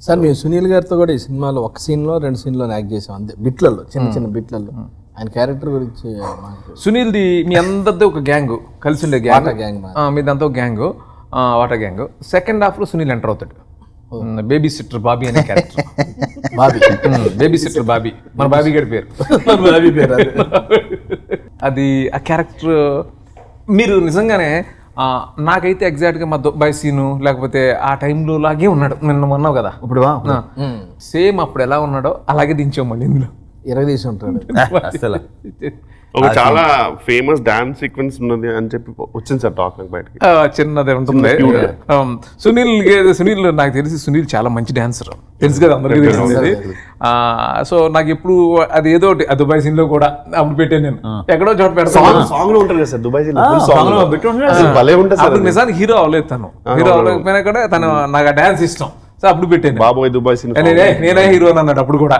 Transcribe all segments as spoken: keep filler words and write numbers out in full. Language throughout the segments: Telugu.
సార్ మేము సునీల్ గారితో కూడా ఈ సినిమాలో ఒక సీన్లో రెండు సీన్లో యాక్ట్ చేసాం అంతే, బిట్లలో చిన్న చిన్న బిట్లలో. ఆయన క్యారెక్టర్ గురించి సునీల్ది మీ అందరిది ఒక గ్యాంగ్ కలిసి ఉండే గ్యాంగ్ గ్యాంగ్ మీదంతా ఒక gang water gang. Second half లో సునీల్ ఎంటర్ అవుతాడు, బేబీ సిట్టర్ బాబీ అనే character. Bobby baby sitter Bobby, మన బాబీ గడి పేరు. బాబీ పేరు అది ఆ క్యారెక్టర్ మీరు నిజంగానే నాకైతే ఎగ్జాక్ట్గా మా దుబాయ్ సీను లేకపోతే ఆ టైంలో లాగే ఉన్నాడు. నిన్న అన్నావు కదా ఇప్పుడు సేమ్ అప్పుడు ఎలా ఉన్నాడో అలాగే దించాం మళ్ళీ ఇందులో ఇరగదీసి ఉంటాడు అసలు. ఒక చాలా ఫేమస్ డాన్స్ సీక్వెన్స్ ఉన్నది అని చెప్పి వచ్చింది సార్ టాక్ బయటకి. చిన్నది ఉంటుంది. సునీల్ సునీల్ నాకు తెలిసి సునీల్ చాలా మంచి డాన్సర్, తెలుసు కదా అందరికీ తెలిసింది. సో నాకు ఎప్పుడు అది ఏదో ఒకటి దుబాయ్ సీన్ లో కూడా అప్పుడు పెట్టాను నేను, ఎక్కడో చోట పెడతాను. సాంగ్ లో ఉంటుంది కదా సార్ దుబాయ్ అప్పుడు నిజానికి హీరో అవ్వలేదు తను, హీరో అవ్వలేకపోయినా కూడా తను నాకు ఆ డాన్స్ ఇష్టం. సో అప్పుడు పెట్టాను బాబోయ్ దుబాయ్ సీన్, నేనే నేనే హీరో అన్నాడు అప్పుడు కూడా.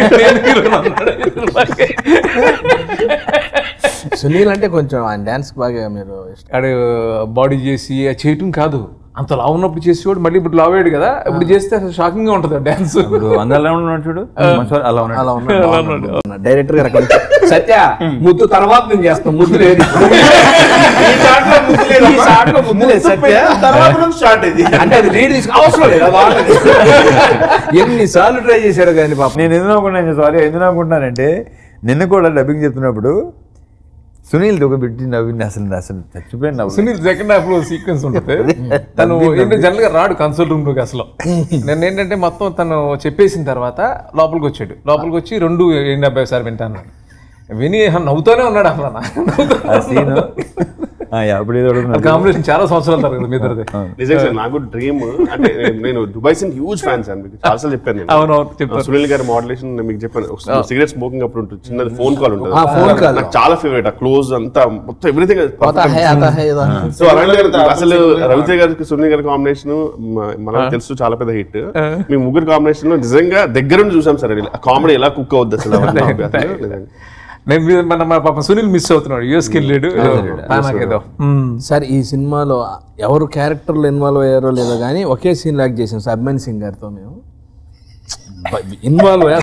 సునీల్ అంటే కొంచెం ఆయన డాన్స్ బాగా మీరు అక్కడ బాడీ చేసి చేయటం కాదు, అంత లావు ఉన్నప్పుడు చేసేవాడు, మళ్ళీ ఇప్పుడు లావ్ అయ్యాడు కదా, ఇప్పుడు చేస్తే అసలు షాకింగ్ గా ఉంటుంది డాన్స్. అందరూ ఎలా ఉన్నాడు చూడు, అలా అలా ఉన్నాడు. డైరెక్టర్ గారు సత్య ముద్దు తర్వాత నేను చేస్తాను, ముద్దు లేదు అంటే అది లీడ్ తీసుకు అవసరం లేదు. ఎన్నిసార్లు ట్రై చేశాడు కానీ పాప. నేను ఎందుకు అనుకుంటున్నాను, సారీ ఎందుకు అనుకుంటున్నానంటే నిన్న కూడా డబ్బింగ్ చెప్తున్నప్పుడు సునీల్ ఒక బిడ్డ నవ్వింది, అసలు అసలు చచ్చిపోయిన నవ్వు. సునీల్ సెకండ్ హాఫ్ లో సీక్వెన్స్ ఉంటుంది, తను ఏంటంటే జనరల్ గా రాడు కన్సోల్ రూమ్ లోకి అసలు. నేను ఏంటంటే మొత్తం తను చెప్పేసిన తర్వాత లోపలికి వచ్చాడు, లోపలికి వచ్చి రెండు ఏంటి అబ్బాయి సార్ వింటాను విని నవ్వుతూనే ఉన్నాడు అసలు. కాంబినేషన్ చాలా సంవత్సరాల తర్వాత మీ ఇద్దరిది. నిజంగా సార్ నాకు డ్రీమ్ అంటే నేను Dubai scene huge fan sir, మీకు చాలా చెప్పాను నేను. అవునవును, సునీల్ గారి మోడలేషన్ మీకు చెప్పాను, సిగరెట్ స్మోకింగ్ అప్పుడు ఉంటుంది, చిన్నది ఫోన్ కాల్ ఉంటుంది, ఫోన్ కాల్ నాకు చాలా ఫేవరెట్. ఆ క్లోజ్ అంతా మొత్తం ఎవ్రీథింగ్. సో అసలు రవితేజ గారికి సునీల్ గారి కాంబినేషన్ మనకు తెలుసు చాలా పెద్ద హిట్. మీ ముగ్గురు కాంబినేషన్ లో నిజంగా దగ్గర నుంచి చూసాం సార్, కామెడీ ఎలా కుక్ అవుద్ది అసలు. నేను మన మా పాప సునీల్ మిస్ అవుతున్నాడు, యూఎస్కి వెళ్ళాడు ఏదో. సార్ ఈ సినిమాలో ఎవరు క్యారెక్టర్లు ఇన్వాల్వ్ అయ్యారో లేదో కానీ ఒకే సీన్ లాక్ చేసాం సార్, అభిమన్ సింగ్ గారితో మేము ఇన్వాల్వ్